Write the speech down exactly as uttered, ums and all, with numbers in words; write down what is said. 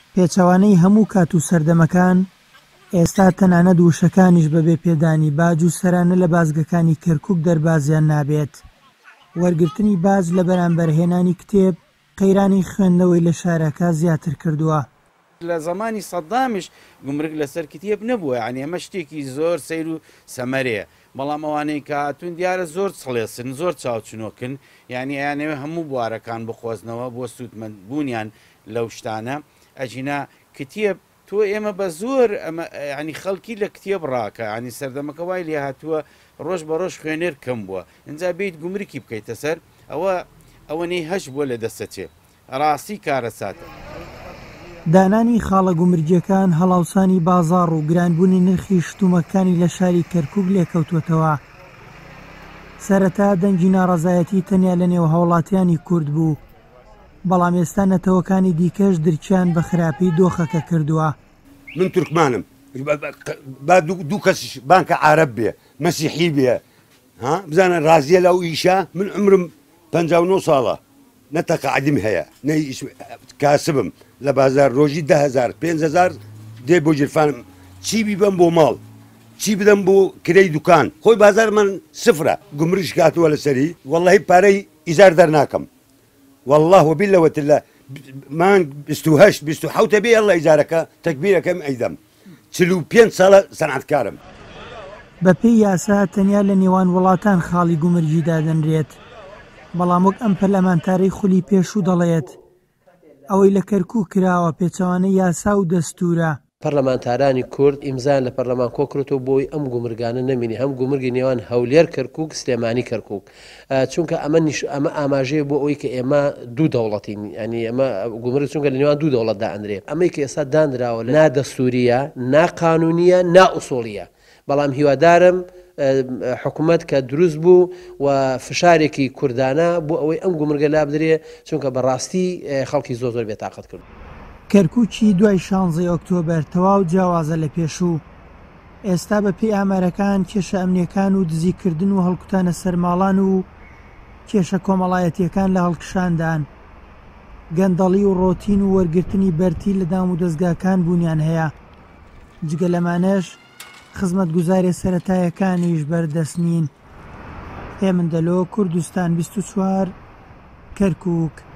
پێچەوانەی هەموو کات و سەردەمەکان ئێستا تەنانەت وشەکانیش بەبێ پێدانی باج و سەرانە لە بازگەکانی کەرکووک دەربازیان نابێت. وەرگرتنی باج لە بەرامبەرهێنانی کتێب قەیرانی خوێندنەوەی لە شارەکە زیاتر کردووە. لە زمانی سەددامیش گومرگ لەسەر کتێب نەبووە، یعنی ئەمە شتێکی زۆر سەیر و سەمەرەیە، بەڵام ئەوانەی کە هاتوون دیارە زۆر چڵێسن، زۆر چاوچنۆکن، یعنی ئەیانەوێ هەموو بوارەکان بخۆزنەوە بۆ سوودمەندبوونیان لەو شتانە. ئەجینا کتێب تۆ ئێمە بە زۆر ینی خەڵکی لە کتێب ڕاکە، ینی سەردەمەکە وای لێ هاتووە ڕۆژ بە ڕۆژ خوێنێر کەم بووە، ئینجا بیت گومرکی بکەیتە سەر ئەوە ئەوەنەی هەش بووە لە دەستەچێ، ڕاستی کارە ساتە. دانانی خاڵە گومرجیەکان هەڵاوسانی بازاڕ و گرانبوونی نرخی شتومەکانی لە شاری کەرکووک لێکەوتوێتەوە. سەرەتا دەنگی ناڕەزایەتی تەنیا لە نێو هاوڵاتیانی کورد بوو، بەڵام ئێستا نەتەوەکانی دیکەش درچیان بە خراپی دۆخەکە کردووە. من تورکمانم، با دوو کەسیش بانکە عارەب بێ مەسیحی بێ بزانە ڕازیە لەو ئیشە. من عمرم پەنجا و نۆ ساڵە، نەتەقاعدیم هەیە، کاسبم لە بازار ڕۆژی ده هەزار پێنج هەزار دێ بۆ جرفانم، چی بیبەم بۆ ماڵ، چی بدەم بۆ کرەی دوکان، خۆی بازار من سفرە، گومرش کاتووە لەسەری، وەڵڵەهی پارەی ئیزار دەرناکەم، والله وبالله وتله مان بیست و هەشت بیست و حەوتە بێ ئەڵڵا ئیجارەکە تەکبیرەکەم ئەیدەم، چل و پێنج ساڵە سەنعەتکارم. بە پێی یاسا تەنیا لە نێوان وڵاتان خاڵی گومرجی دادەنرێت، بەڵام وەک ئەم پەرلەمانتارەی خولی پێشوو دەڵێت ئەوەی لە کەرکووک کراوە پێچەوانەی یاسا و دەستورە. پەرلەمانتارانی کورد ئیمزان لە پەرلەمان کۆکرێتەوە بۆی ئەم گومرگانە نەمینی، هەم گومرگی نێوان هەولێر کەرکووک سلێمانی کەرکووک، چونکە ئەمە ئەمە ئاماژەیە بۆ ئەوی کە ئێمە دوو دەوڵەتین، ینی ئەمە گومرگ چونکە لە نێوان دوو دەوڵەتدا ئەندرێ، ئەمەی کە ئێستا دانراوە نادەستوریە، ناقانونیە، نائوسوڵیە، بەڵام هیوادارم حکوومەت کە دروست بوو و فشارێکی کوردانە بۆ ئەوەی ئەم گومرگە لابدرێ، چونکە بەڕاستی خەڵکی زۆر زۆر بێتاقەت کرد. کەرکووکی دوای شانزەی ئۆکتۆبەر تەواو جیاوازە لە پێشوو. ئێستا بە پێی ئامارەکان کێشە ئەمنیەکان و دزیکردن و هەڵکوتانە سەرماڵان و کێشە کۆمەڵایەتیەکان لە هەڵکشاندان، گەندەڵی و ڕۆتین و وەرگرتنی بەرتی لە دام و دەستگاکان بوونیان هەیە. جگە لەمانەش خزمەتگوزارێ سەرەتایەکانیش بەردەست نین. هێمن دەلۆ، کوردستان بیست و چوار، کەرکووک.